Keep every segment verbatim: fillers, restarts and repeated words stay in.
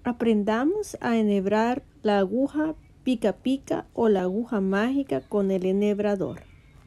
Aprendamos a enhebrar la aguja pica pica o la aguja mágica con el enhebrador.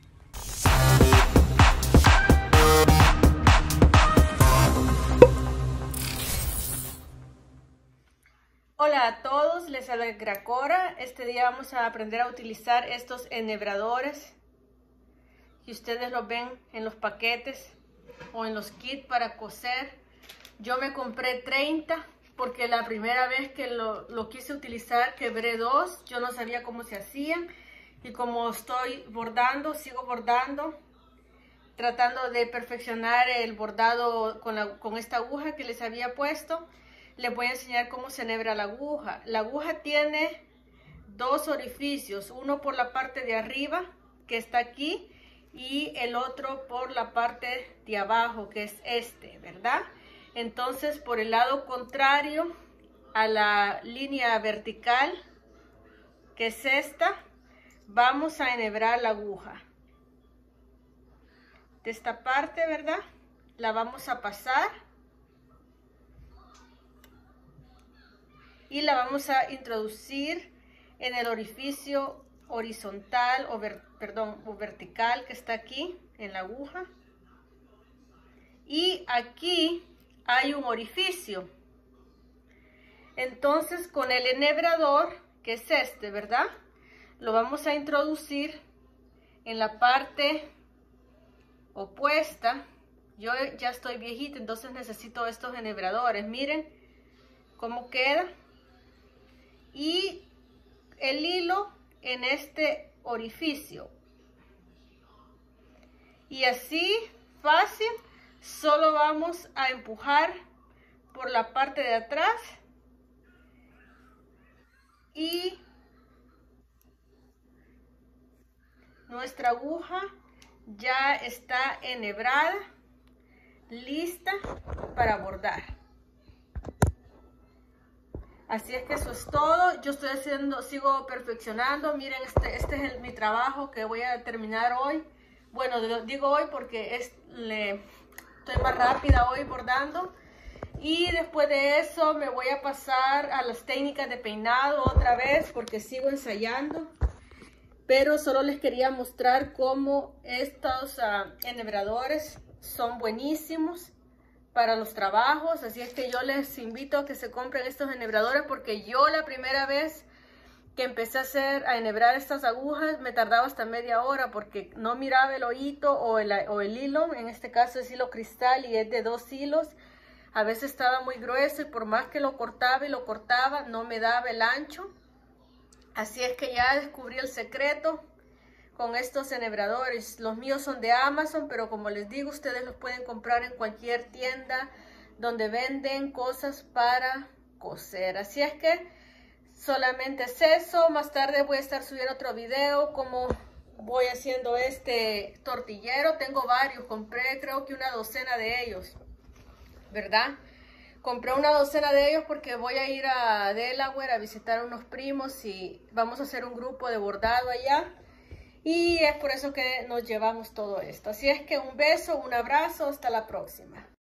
Hola a todos, les habla Gracora. Este día vamos a aprender a utilizar estos enhebradores que ustedes los ven en los paquetes o en los kits para coser. Yo me compré treinta porque la primera vez que lo, lo quise utilizar quebré dos. Yo no sabía cómo se hacían y como estoy bordando, sigo bordando, tratando de perfeccionar el bordado con, la, con esta aguja que les había puesto. Les voy a enseñar cómo se enhebra la aguja. La aguja tiene dos orificios, uno por la parte de arriba que está aquí y el otro por la parte de abajo que es este, ¿verdad? Entonces por el lado contrario a la línea vertical que es esta, vamos a enhebrar la aguja. De esta parte, ¿verdad? La vamos a pasar y la vamos a introducir en el orificio horizontal o ver, perdón, o vertical que está aquí en la aguja. Y aquí hay un orificio. Entonces con el enhebrador, que es este, ¿verdad? Lo vamos a introducir en la parte opuesta. Yo ya estoy viejita, entonces necesito estos enhebradores. Miren cómo queda. Y el hilo en este orificio. Y así, fácil, solo vamos a empujar por la parte de atrás y nuestra aguja ya está enhebrada, lista para bordar. Así es que eso es todo. Yo estoy haciendo, sigo perfeccionando. Miren, este, este es el, mi trabajo que voy a terminar hoy. Bueno, digo hoy porque es, le, estoy más rápida hoy bordando. Y después de eso me voy a pasar a las técnicas de peinado otra vez porque sigo ensayando. Pero solo les quería mostrar cómo estos uh, enhebradores son buenísimos para los trabajos, así es que yo les invito a que se compren estos enhebradores porque yo la primera vez que empecé a hacer a enhebrar estas agujas me tardaba hasta media hora porque no miraba el hoyito o el, o el hilo. En este caso es hilo cristal y es de dos hilos. A veces estaba muy grueso y por más que lo cortaba y lo cortaba no me daba el ancho. Así es que ya descubrí el secreto con estos enhebradores. Los míos son de Amazon, pero como les digo, ustedes los pueden comprar en cualquier tienda donde venden cosas para coser. Así es que solamente es eso. Más tarde voy a estar subiendo otro video como voy haciendo este tortillero. Tengo varios, compré creo que una docena de ellos, ¿verdad? Compré una docena de ellos porque voy a ir a Delaware a visitar a unos primos y vamos a hacer un grupo de bordado allá. Y es por eso que nos llevamos todo esto. Así es que un beso, un abrazo, hasta la próxima.